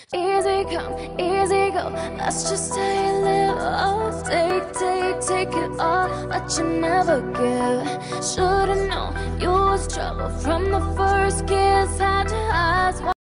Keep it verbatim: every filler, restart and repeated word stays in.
Easy come, easy go, that's just how you live. Oh, take, take, take it all, but you never give. Should've known you was trouble from the first kiss. Had to hide.